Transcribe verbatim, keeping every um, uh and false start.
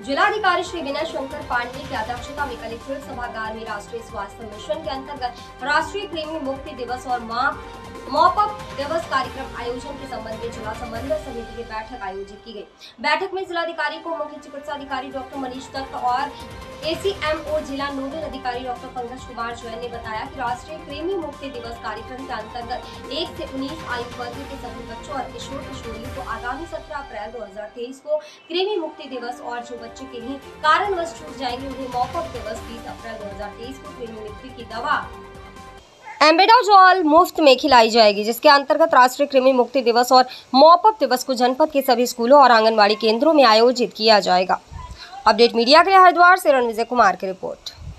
जिलाधिकारी श्री विनय शंकर पांडे की अध्यक्षता में कलेक्ट्रेट सभागार में राष्ट्रीय स्वास्थ्य मिशन के अंतर्गत राष्ट्रीय कृमि मुक्ति दिवस और मां मॉपअप दिवस कार्यक्रम आयोजन के संबंध में जिला समन्वय समिति की बैठक आयोजित की गई। बैठक में जिलाधिकारी को मुख्य चिकित्सा अधिकारी डॉक्टर मनीष दत्त और एसीएमओ जिला नोडल अधिकारी डॉक्टर पंकज कुमार जैन ने बताया कि राष्ट्रीय कृमि मुक्ति दिवस कार्यक्रम के अंतर्गत एक से उन्नीस आयु वर्ग के सभी बच्चों और किशोर किशोरियों को आगामी सत्रह अप्रैल दो हजार तेईस को कृमि मुक्ति दिवस और जो बच्चे के लिए कारणवश छूट जाएंगे उन्हें मॉपअप दिवस बीस अप्रैल दो हजार तेईस को कृमि मुक्ति की दवा एम्बेडाजॉल मुफ्त में खिलाई जाएगी, जिसके अंतर्गत राष्ट्रीय कृमि मुक्ति दिवस और मॉपअप दिवस को जनपद के सभी स्कूलों और आंगनबाड़ी केंद्रों में आयोजित किया जाएगा। अपडेट मीडिया के लिए हरिद्वार से रणविजय कुमार की रिपोर्ट।